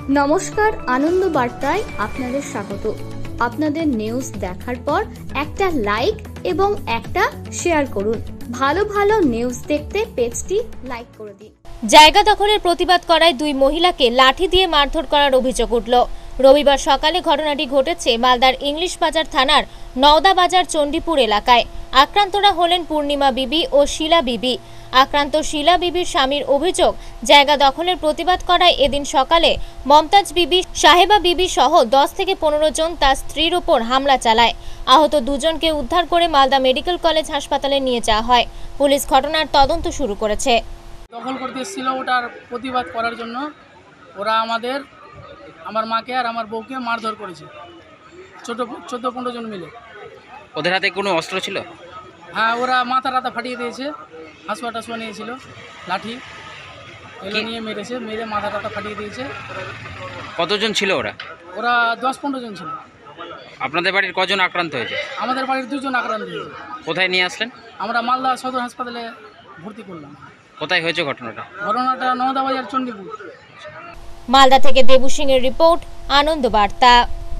নমস্কার, আনন্দ বার্তায় আপনাদের স্বাগত। আপনাদের নিউজ দেখার পর একটা লাইক এবং একটা শেয়ার করুন। ভালো ভালো নিউজ দেখতে পেজটি লাইক করে দিন। জায়গা দখলের প্রতিবাদ করায় দুই মহিলাকে লাঠি দিয়ে মারধর করার অভিযোগ উঠল। রবিবার সকালে ঘটনাটি ঘটেছে মালদার ইংলিশ বাজার থানার নওদা বাজার চণ্ডীপুর এলাকায়। আক্রান্তরা হলেন পূর্ণিমা বিবি ও শিলা বিবি। আক্রান্ত শিলা বিবির স্বামীর অভিযোগ, জায়গা দখলের প্রতিবাদ করায় এদিন সকালে মমতাজ বিবি, সাহেবা বিবি সহ 10 থেকে 15 জন তার স্ত্রীর উপর হামলা চালায়। আহত দুজনকে উদ্ধার করে মালদা মেডিকেল কলেজ হাসপাতালে নিয়ে যাওয়া হয়। পুলিশ ঘটনার তদন্ত শুরু করেছে। দখল করতে এসেছিল, ওটার প্রতিবাদ করার জন্য ওরা আমার মাকে আর আমার বউকে মারধর করেছে, 14-15 জন মিলে। ওদের হাতে কোনো অস্ত্র ছিল? হ্যাঁ, ওরা মাথা টাথা ফাটিয়ে দিয়েছে, হাসুয়া নিয়েছিল, লাঠি এগুলো নিয়ে মেরেছে, মেরে মাথা টাথা ফাটিয়ে দিয়েছে। কতজন ছিল ওরা? ওরা 10-15 জন ছিল। আপনাদের বাড়ির কজন আক্রান্ত হয়েছে? আমাদের বাড়ির 2 জন আক্রান্ত হয়েছে। কোথায় নিয়ে আসলেন? আমরা মালদা সদর হাসপাতালে ভর্তি করলাম। কোথায় হয়েছে ঘটনাটা? নওদা বাজার চণ্ডীপুর। মালদা থেকে দেবু সিং এর রিপোর্ট, আনন্দ বার্তা।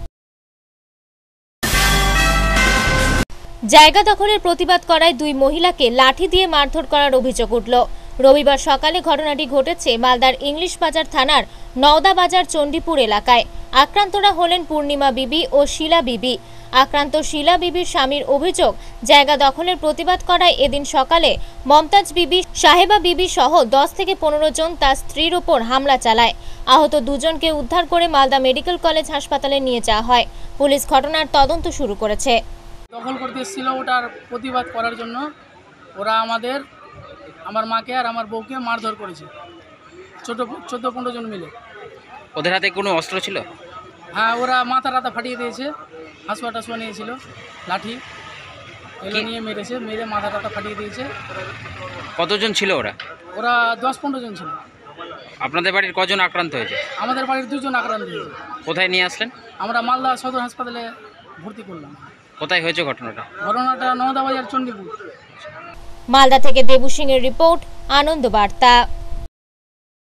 জায়গা দখলের প্রতিবাদ করায় দুই মহিলাকে লাঠি দিয়ে মারধর করার অভিযোগ উঠল। রবিবার সকালে ঘটনাটি ঘটেছে মালদার ইংলিশ বাজার থানার নওদা বাজার চণ্ডীপুর এলাকায়। আক্রান্তরা হলেন পূর্ণিমা বিবি ও শিলা বিবি। আক্রান্ত শিলা বিবির স্বামীর অভিযোগ, জায়গা দখলের প্রতিবাদ করায় এদিন সকালে মমতাজ বিবি, সাহেবা বিবি সহ 10 থেকে 15 জন তার স্ত্রীর উপর হামলা চালায়। আহত দুজনকে উদ্ধার করে মালদা মেডিকেল কলেজ হাসপাতালে নিয়ে যাওয়া হয়। পুলিশ ঘটনার তদন্ত শুরু করেছে। দখল করতে এসেছিল, ওটার প্রতিবাদ করার জন্য ওরা আমার মাকে আর আমার বউকে মারধর করেছে, 14-15 জন মিলে। ওদের হাতে কোনো অস্ত্র ছিল? হ্যাঁ, ওরা মাথা টাথা ফাটিয়ে দিয়েছে, হাসুয়া নিয়েছিল, লাঠি এগুলো নিয়ে মেরেছে, মেরে মাথা টাথা ফাটিয়ে দিয়েছে। কতজন ছিল ওরা? ওরা 10-15 জন ছিল। আপনাদের বাড়ির কজন আক্রান্ত হয়েছে? আমাদের বাড়ির 2 জন আক্রান্ত হয়েছে। কোথায় নিয়ে আসলেন? আমরা মালদা সদর হাসপাতালে ভর্তি করলাম। কোথায় হয়েছে ঘটনাটা? নওদা বাজার চণ্ডীপুর। মালদা থেকে দেবু সিং এর রিপোর্ট, আনন্দ বার্তা।